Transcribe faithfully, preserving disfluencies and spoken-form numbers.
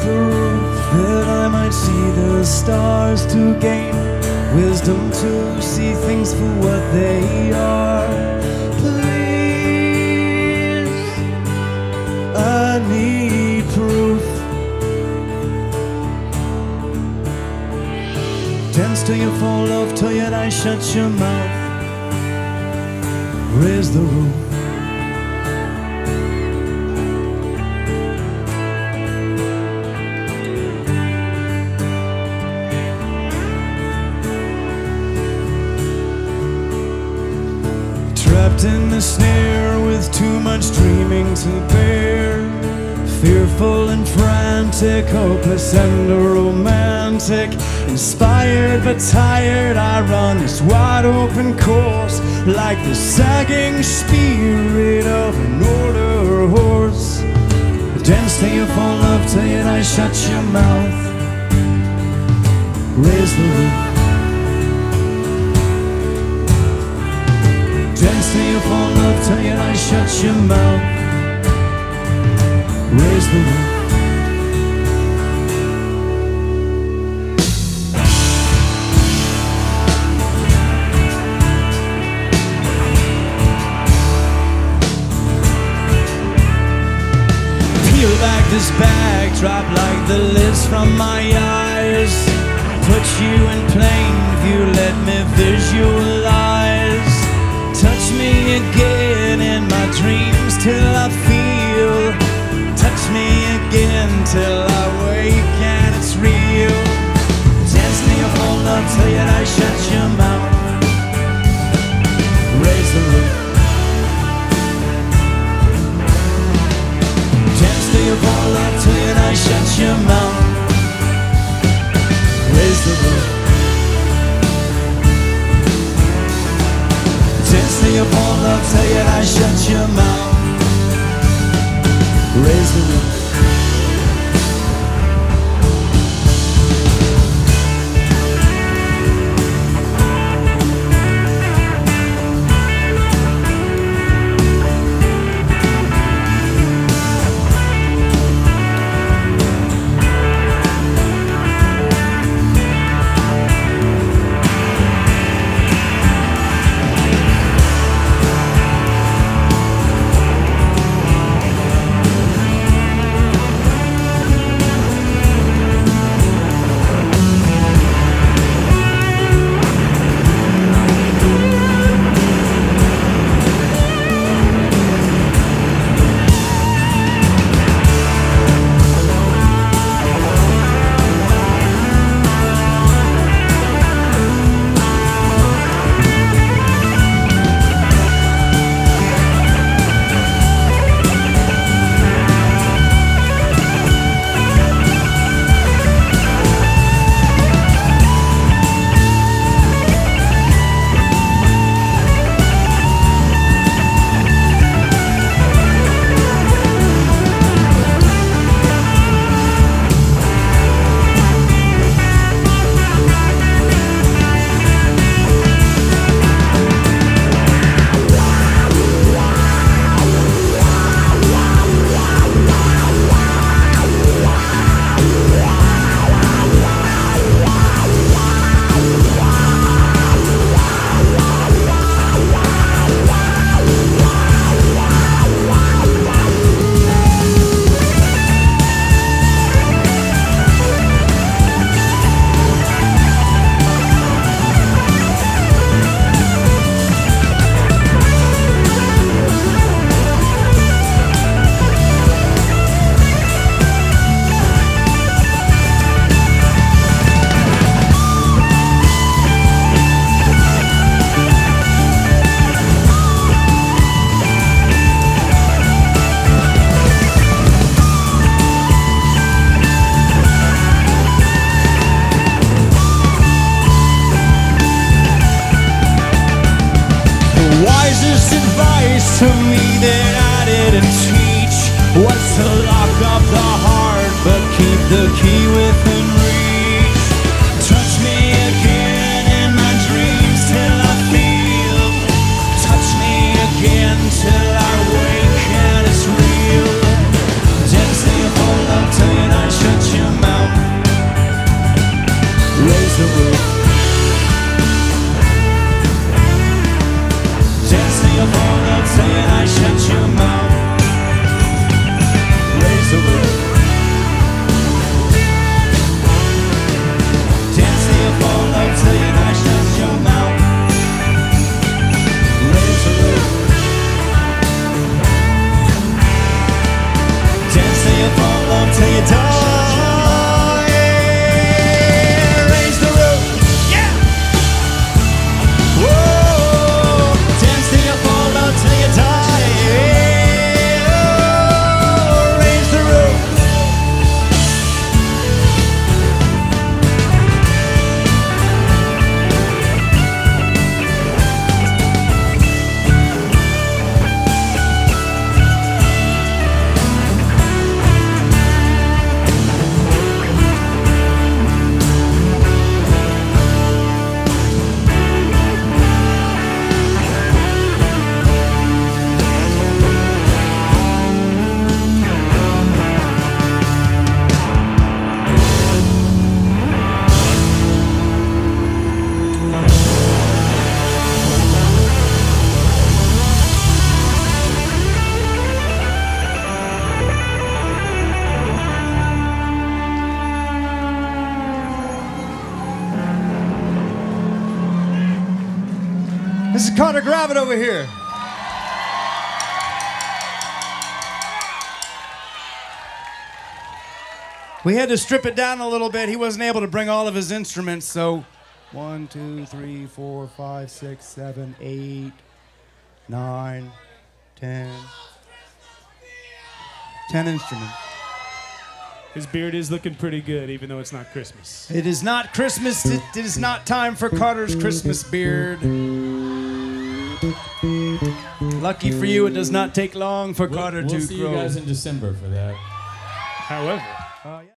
the roof that I might see the stars, to gain wisdom to see things for what they are. Please, I need proof. Dance till you fall off, till your eyes shut your mouth. Raise the roof. Trapped in the snare with too much dreaming to bear, fearful and frantic, hopeless and romantic, inspired but tired, I run this wide open course like the sagging spirit of an older horse. Dance till you fall off, till your eyes shut your mouth. Raise the roof. Dance till you fall off, till your eyes shut your mouth. Raise the roof. Peel back this bag, drop like the lids from my eyes. Put you in plain view, let me visualize. Touch me again in my dreams till I feel. Touch me again till I wake and it's real. Dance till you fall up, till your eyes shut your mouth. Raise the roof. Dance till you fall up, till your eyes shut your mouth. Raise the roof. Dance till you fall up, till your eyes shut your mouth. Raise the roof. To me that I didn't teach was to lock up the heart but keep the key within reach. Touch me again in my dreams till I feel. Touch me again till I wake and it's real. Dance till you fall up, till your eyes shut you This is Carter. Grab it over here. We had to strip it down a little bit. He wasn't able to bring all of his instruments, so one, two, three, four, five, six, seven, eight, nine, ten. Ten instruments. His beard is looking pretty good, even though it's not Christmas. It is not Christmas. It, it is not time for Carter's Christmas beard. Lucky for you, it does not take long for we'll, Carter we'll to see grow. you guys in December for that. However. Uh, yeah.